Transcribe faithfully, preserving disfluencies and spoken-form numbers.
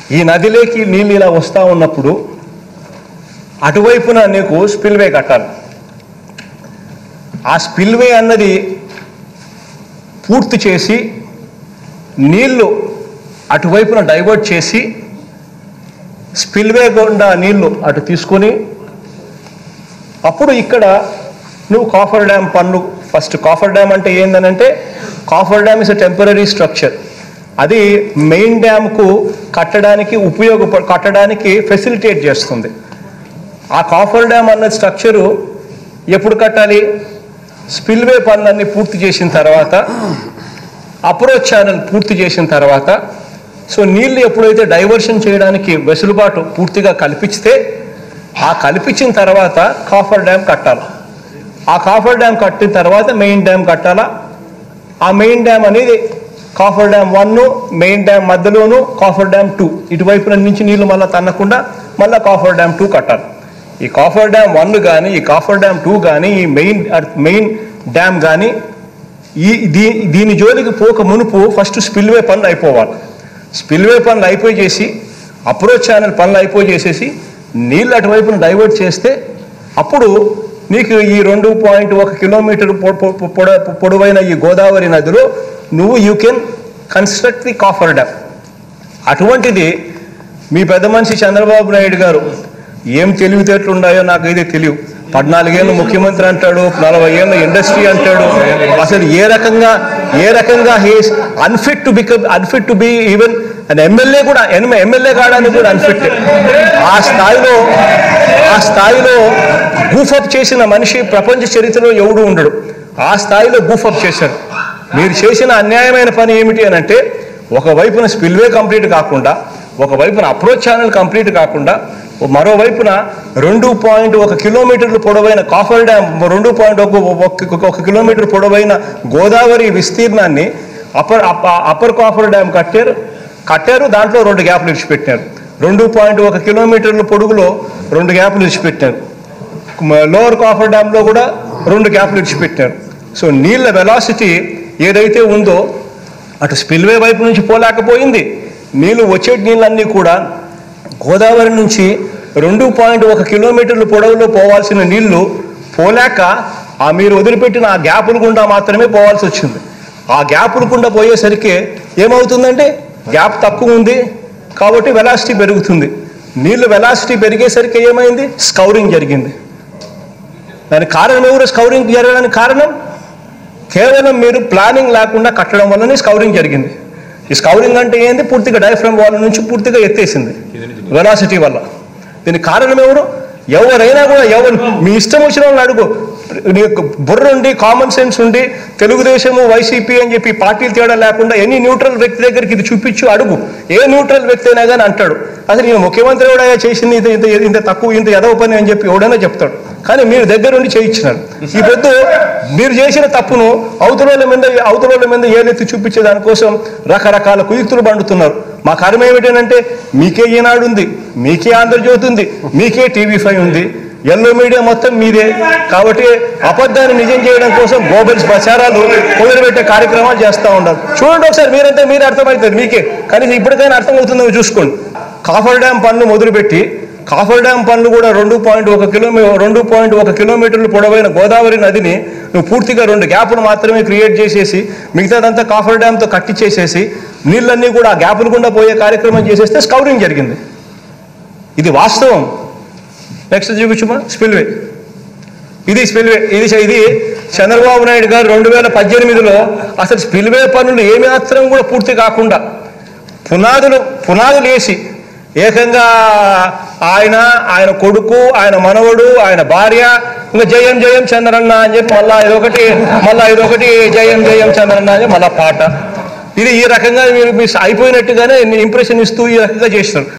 ఈ నదిలోకి నీళ్ళు ఇలా వస్తూ ఉన్నప్పుడు అటువైపున నీకు స్పిల్వే కట్టాలి. ఆ స్పిల్వే అన్నది పూర్తి చేసి నీళ్లు అటువైపున డైవర్ట్ చేసి స్పిల్వే గుండా నీళ్లు అటు తీసుకొని అప్పుడు ఇక్కడ నువ్వు కాఫర్ డ్యామ్ పన్ను ఫస్ట్ కాఫర్ డ్యామ్ అంటే ఏందనంటే coffer dam is a temporary structure. అది మెయిన్ డ్యామ్కు కట్టడానికి ఉపయోగప కట్టడానికి ఫెసిలిటేట్ చేస్తుంది. ఆ కాఫర్ డ్యామ్ అన్న స్ట్రక్చరు ఎప్పుడు కట్టాలి? స్పిల్వే పనులన్నీ పూర్తి చేసిన తర్వాత, అప్రోచ్ ఛానల్ పూర్తి చేసిన తర్వాత, సో నీళ్ళు ఎప్పుడైతే డైవర్షన్ చేయడానికి వెసులుబాటు పూర్తిగా కల్పిస్తే ఆ కల్పించిన తర్వాత కాఫర్ డ్యామ్ కట్టాలి. ఆ కాఫర్ డ్యామ్ కట్టిన తర్వాత మెయిన్ డ్యామ్ కట్టాలా. ఆ మెయిన్ డ్యామ్ అనేది coffer dam one main dam మధ్యలోను కాఫర్ డ్యామ్ టూ ఇటువైపున నుంచి నీళ్లు మళ్ళీ తన్నకుండా మళ్ళీ కాఫర్ డ్యామ్ టూ కట్టాలి. ఈ కాఫర్ డ్యామ్ వన్ కానీ ఈ కాఫర్ డ్యామ్ టూ కానీ ఈ మెయిన్ మెయిన్ డ్యామ్ కానీ ఈ దీ దీని జోలికి పోక మునుపు ఫస్ట్ స్పిల్వే పనులు అయిపోవాలి. స్పిల్వే పనులు అయిపోయి చేసి అప్రోచ్ ఛానల్ పనులు అయిపోయి చేసేసి నీళ్ళు అటువైపున డైవర్ట్ చేస్తే అప్పుడు నీకు ఈ రెండు పాయింట్ ఒక కిలోమీటర్ పొడ పొడవైన ఈ గోదావరి నదిలో నువ్వు you can construct the coffer dam. అటువంటిది మీ పెద్ద మనిషి చంద్రబాబు నాయుడు గారు ఏం తెలివితేటలు ఉన్నాయో నాకు అయితే తెలియదు. పద్నాలుగేళ్ళు ముఖ్యమంత్రి అంటాడు, నలభై ఏళ్ళ ఇండస్ట్రీ అంటాడు. అసలు ఏ రకంగా ఏ రకంగా he's unfit to become unfit to be even and MLA కూడా ఎమ్మెల్యే కావడానికి కూడా అన్ఫిట్. ఆ స్థాయిలో ఆ స్థాయిలో గూఫప్ చేసిన మనిషి ప్రపంచ చరిత్రలో ఎవడు ఉండడు. ఆ స్థాయిలో గూఫప్ చేశారు. మీరు చేసిన అన్యాయమైన పని ఏమిటి అని అంటే ఒకవైపున స్పిల్వే కంప్లీట్ కాకుండా, ఒకవైపున అప్రోచ్ ఛానల్ కంప్లీట్ కాకుండా, మరోవైపున రెండు పాయింట్ ఒక కిలోమీటర్లు పొడవైన కాఫర్ డ్యామ్, రెండు పాయింట్ ఒక ఒక కిలోమీటర్ పొడవైన గోదావరి విస్తీర్ణాన్ని అప్పర్ అప్పర్ కాఫర్ డ్యామ్ కట్టారు కట్టారు దాంట్లో రెండు గ్యాప్లు ఇచ్చిపెట్టారు. రెండు పాయింట్ ఒక కిలోమీటర్ల పొడుగులో రెండు గ్యాప్లు ఇచ్చిపెట్టారు. లోవర్ కాఫర్ డ్యామ్లో కూడా రెండు గ్యాప్లు ఇచ్చిపెట్టారు. సో నీళ్ళ వెలాసిటీ ఏదైతే ఉందో అటు స్పిల్వే వైపు నుంచి పోలేకపోయింది. నీళ్ళు వచ్చే నీళ్ళన్నీ కూడా గోదావరి నుంచి రెండు పాయింట్ ఒక కిలోమీటర్ల పొడవులో పోవాల్సిన నీళ్లు పోలేక ఆ మీరు వదిలిపెట్టిన ఆ గ్యాపుల గుండా మాత్రమే పోవాల్సి వచ్చింది. ఆ గ్యాపుల గుండా పోయేసరికి ఏమవుతుందంటే గ్యాప్ తక్కువ ఉంది కాబట్టి వెలాసిటీ పెరుగుతుంది. నీళ్ళు వెలాసిటీ పెరిగేసరికి ఏమైంది? స్కౌరింగ్ జరిగింది. దానికి కారణం ఎవరు? స్కౌరింగ్ జరగడానికి కారణం కేవలం మీరు ప్లానింగ్ లేకుండా కట్టడం వల్లనే స్కౌరింగ్ జరిగింది. ఈ స్కౌరింగ్ అంటే ఏంది? పూర్తిగా డయాఫ్రమ్ వాల్ నుంచి పూర్తిగా ఎత్తేసింది వెలాసిటీ వల్ల. దీనికి కారణం ఎవరు? ఎవరైనా కూడా ఎవరు మీ ఇష్టం వచ్చిన వాళ్ళని అడుగు. నీకు బుర్ర ఉండి కామన్ సెన్స్ ఉండి తెలుగుదేశము వైసీపీ అని చెప్పి పార్టీలు తేడా లేకుండా ఎనీ న్యూట్రల్ వ్యక్తి దగ్గరికి ఇది చూపించు అడుగు. ఏ న్యూట్రల్ వ్యక్తి అయినా కానీ అంటాడు అసలు నేను ముఖ్యమంత్రి కూడా చేసింది ఇంత ఇంత ఇంత తక్కువ ఇంత ఎదవ పని అని చెప్పి ఎవడైనా చెప్తాడు. కానీ మీరు దగ్గరుండి చేయించినారు. ఈ పొద్దు మీరు చేసిన తప్పును అవతల మీద అవతల మీద ఏలెత్తి చూపించే దానికోసం రకరకాల కుయుక్తులు పండుతున్నారు. మా కర్మ ఏమిటంటే మీకే ఈనాడు ఉంది, మీకే ఆంధ్రజ్యోతి ఉంది, మీకే టీవీ ఫైవ్ ఉంది, ఎల్లో మీడియా మొత్తం మీదే. కాబట్టి అబద్ధాన్ని నిజం చేయడం కోసం గోబెల్స్ ప్రచారాలు మొదలుపెట్టే కార్యక్రమాలు చేస్తూ ఉన్నారు. చూడండి ఒకసారి మీరంతా మీరే అర్థమవుతుంది మీకే. కానీ ఇప్పటికైనా అర్థమవుతుందో చూసుకోండి. కాఫర్ డ్యామ్ పనులు మొదలుపెట్టి కాఫర్ డ్యామ్ పనులు కూడా రెండు పాయింట్ ఒక కిలోమీటర్ రెండు పాయింట్ ఒక కిలోమీటర్లు పొడవైన గోదావరి నదిని నువ్వు పూర్తిగా రెండు గ్యాపులు మాత్రమే క్రియేట్ చేసేసి మిగతాదంతా కాఫర్ డ్యామ్తో కట్టించేసేసి నీళ్ళన్నీ కూడా ఆ గ్యాపులు గుండా పోయే కార్యక్రమం చేసేస్తే స్కౌరింగ్ జరిగింది. ఇది వాస్తవం. నెక్స్ట్ చూపించుమా స్పిల్వే. ఇది స్పిల్వే. ఇది ఇది చంద్రబాబు నాయుడు గారు రెండు వేల పద్దెనిమిదిలో అసలు స్పిల్వే పనులు ఏమి మాత్రం కూడా పూర్తి కాకుండా పునాదులు పునాదులు వేసి ఏకంగా ఆయన ఆయన కొడుకు ఆయన మనవడు ఆయన భార్య ఇంకా జయం జయం చంద్రన్న అని చెప్పి మళ్ళా ఇదొకటి మళ్ళా ఇదొకటి జయం జయం చంద్రన్న అని మళ్ళా పాట. ఇది ఈ రకంగా మీరు అయిపోయినట్టుగానే ఇంప్రెషన్ ఇస్తూ ఈ రకంగా చేస్తారు.